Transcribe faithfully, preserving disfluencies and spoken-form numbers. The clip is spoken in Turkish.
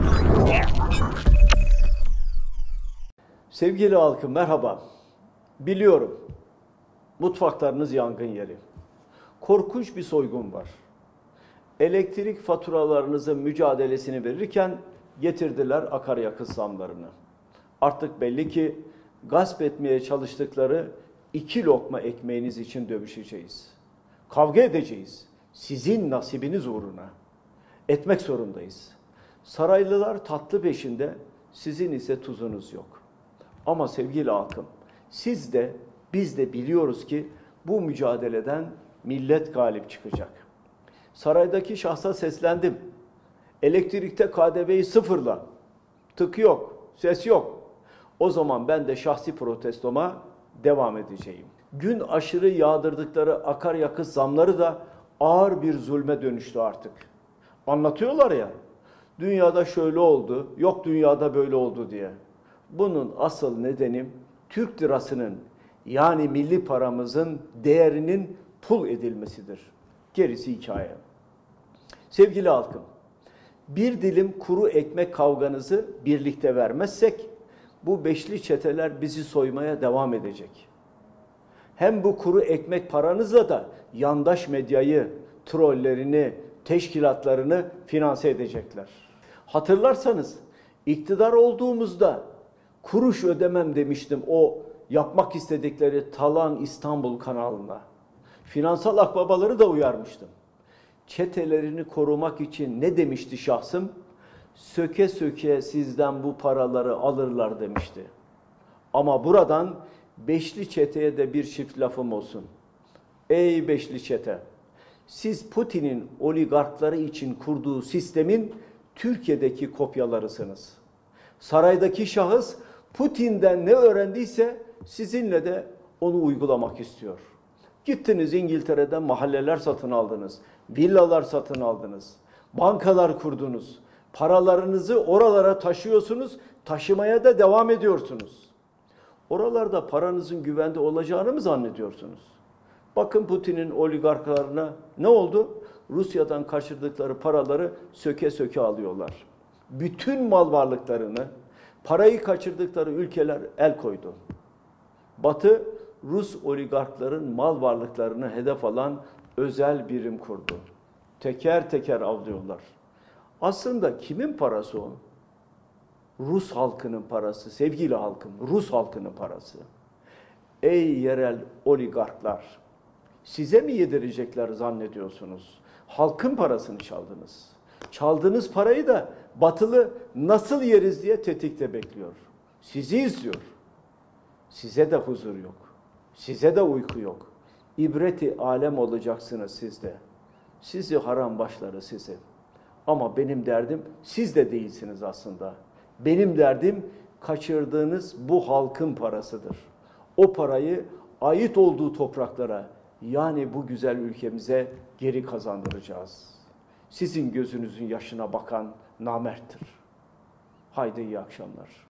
Sevgili halkım merhaba. Biliyorum, mutfaklarınız yangın yeri. Korkunç bir soygun var. Elektrik faturalarınızın mücadelesini verirken getirdiler akaryakıt zamlarını. Artık belli ki gasp etmeye çalıştıkları iki lokma ekmeğiniz için dövüşeceğiz. Kavga edeceğiz. Sizin nasibiniz uğruna. Etmek zorundayız. Saraylılar tatlı peşinde, sizin ise tuzunuz yok. Ama sevgili halkım, siz de biz de biliyoruz ki bu mücadeleden millet galip çıkacak. Saraydaki şahsa seslendim. Elektrikte K D V'yi sıfırla. Tık yok, ses yok. O zaman ben de şahsi protestoma devam edeceğim. Gün aşırı yağdırdıkları akaryakıt zamları da ağır bir zulme dönüştü artık. Anlatıyorlar ya, dünyada şöyle oldu, yok dünyada böyle oldu diye. Bunun asıl nedeni Türk lirasının yani milli paramızın değerinin pul edilmesidir. Gerisi hikaye. Sevgili halkım, bir dilim kuru ekmek kavganızı birlikte vermezsek bu beşli çeteler bizi soymaya devam edecek. Hem bu kuru ekmek paranızla da yandaş medyayı, trollerini, teşkilatlarını finanse edecekler. Hatırlarsanız iktidar olduğumuzda kuruş ödemem demiştim o yapmak istedikleri Talan İstanbul kanalına. Finansal akbabaları da uyarmıştım. Çetelerini korumak için ne demişti şahsım? Söke söke sizden bu paraları alırlar demişti. Ama buradan beşli çeteye de bir çift lafım olsun. Ey beşli çete! Siz Putin'in oligarkları için kurduğu sistemin Türkiye'deki kopyalarısınız. Saraydaki şahıs Putin'den ne öğrendiyse sizinle de onu uygulamak istiyor. Gittiniz İngiltere'den mahalleler satın aldınız, villalar satın aldınız, bankalar kurdunuz, paralarınızı oralara taşıyorsunuz, taşımaya da devam ediyorsunuz. Oralarda paranızın güvende olacağını mı zannediyorsunuz? Bakın Putin'in oligarklarına ne oldu? Rusya'dan kaçırdıkları paraları söke söke alıyorlar. Bütün mal varlıklarını, parayı kaçırdıkları ülkeler el koydu. Batı, Rus oligarkların mal varlıklarını hedef alan özel birim kurdu. Teker teker avlıyorlar. Aslında kimin parası o? Rus halkının parası, sevgili halkım, Rus halkının parası. Ey yerel oligarklar, size mi yedirecekler zannediyorsunuz? Halkın parasını çaldınız. Çaldığınız parayı da batılı nasıl yeriz diye tetikte bekliyor. Sizi izliyor. Size de huzur yok. Size de uyku yok. İbreti alem olacaksınız siz de. Sizi haram başları sizi. Ama benim derdim siz de değilsiniz aslında. Benim derdim kaçırdığınız bu halkın parasıdır. O parayı ait olduğu topraklara yani bu güzel ülkemize geri kazandıracağız. Sizin gözünüzün yaşına bakan namerttir. Haydi iyi akşamlar.